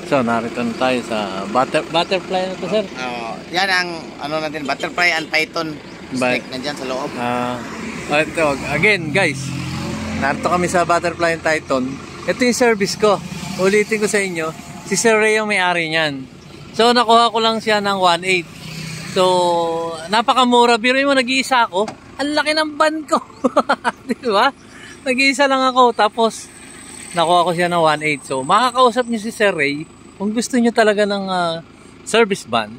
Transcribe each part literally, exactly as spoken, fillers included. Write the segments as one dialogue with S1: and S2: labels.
S1: So, narito na tayo sa butter, butterfly na to, sir.
S2: Uh, yan ang ano natin, butterfly and python snake na dyan sa loob.
S1: Uh, ito, again, guys, narito kami sa butterfly and python. Ito yung service ko. Ulitin ko sa inyo, si Sir Ray yung may-ari niyan. So, nakuha ko lang siya ng one eight. So, napakamura. Biro mo, nag-iisa ako. Ang laki ng ban ko. Diba? Nag-iisa lang ako. Tapos, nakuha ko siya ng one eight. So, makakausap niyo si Sir Ray. Kung gusto niyo talaga ng uh, service ban,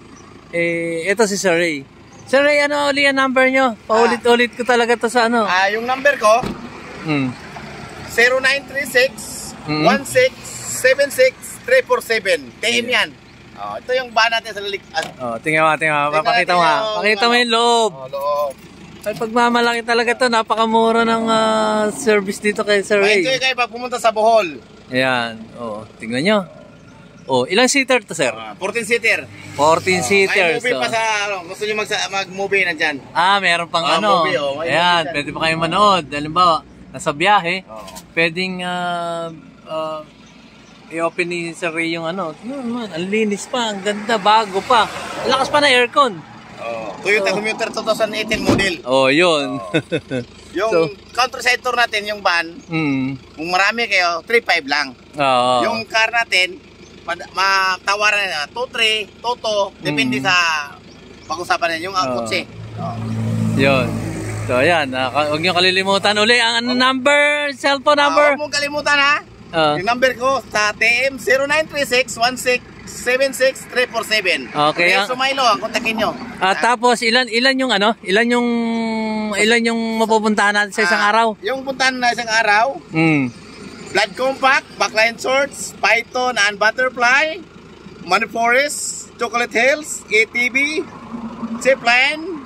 S1: eh, ito si Sir Ray. Sir Ray, ano uli ang number nyo? Paulit-ulit ko talaga to sa ano.
S2: Ah, uh, yung number ko,
S1: hmm.
S2: zero nine three six, one six seven six, three four seven. T M yan. Oh, ito yung ban natin sa lilik.
S1: Oh, tingnan mo, tingnan mo. Pakita mo ha. Pakita mo yung loob.
S2: Oh, loob.
S1: Ay, pagmamalaki talaga to, napakamura ng uh, service dito kay Sir Ray.
S2: Ma-enjoy kayo pag pumunta sa Bohol.
S1: Ayan. Oh, tingnan nyo. Oh, ilang seater to, sir?
S2: Uh, fourteen seater.
S1: fourteen seater.
S2: May movie so. pa sa, ano, gusto nyo mag-movie mag nandyan.
S1: Ah, meron pang uh, ano. Movie, oh. Ayan, pwede pa kayo manood. Halimbawa, nasa biyahe, oh. Pwedeng uh, uh, i-open ni Sir Ray yung ano. Tingnan naman, ang linis pa, ang ganda, bago pa. Lakas pa na aircon.
S2: Oh, Toyota oh. Commuter twenty eighteen model.
S1: Oh, yun. Oh.
S2: Yung so, countryside tour natin, yung van, mm. kung marami kayo, three five lang.
S1: Oh.
S2: Yung car natin, matawaran na two three, two two, depende mm. sa pag-usapan nyo, yung oh. kutsi. Oh.
S1: Yun. So, ayan. Uh, huwag nyo kalilimutan uli ang oh. number, cellphone number.
S2: Uh, huwag mong kalimutan ha. Uh. Yung number ko sa T M zero nine three six, one six seven six, three four seven.
S1: Okay.
S2: Okay, Sumailo, ang kontakin nyo.
S1: At uh, tapos ilan ilan yung ano? Ilan yung ilan yung mapupuntahan natin sa isang uh, araw?
S2: Yung puntahan na isang araw. Mm. Blood compact, backline shorts, python and butterfly, money forest, chocolate hills, A T V, zipline,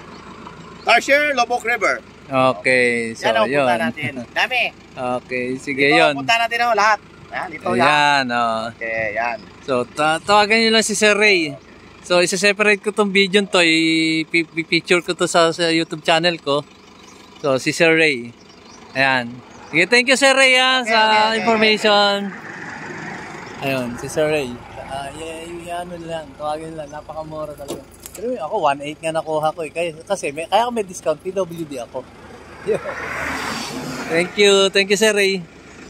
S2: Tarsier, Lobok River.
S1: Okay, so
S2: yan.
S1: Yan
S2: ang natin. Dami.
S1: Okay, sige
S2: dito,
S1: yun.
S2: Punta natin ako lahat. Yan, dito
S1: yan.
S2: Oh. Okay, yan.
S1: So, tawagan nyo lang si Sir Ray. So, isa-separate ko tong video to. I-picture ko to sa, sa YouTube channel ko. So, si Sir Ray. Ayan. Okay, thank you Sir Ray ha, okay, sa okay, information. Okay. Ayun, si Sir Ray. Uh, yan, ano lang, tawagin lang. Napakamura talaga. Pero ako, one eight nga nakuha ko eh. Kasi may, kaya ako may discount, P W D ako. Thank you. Thank you, Sir Ray.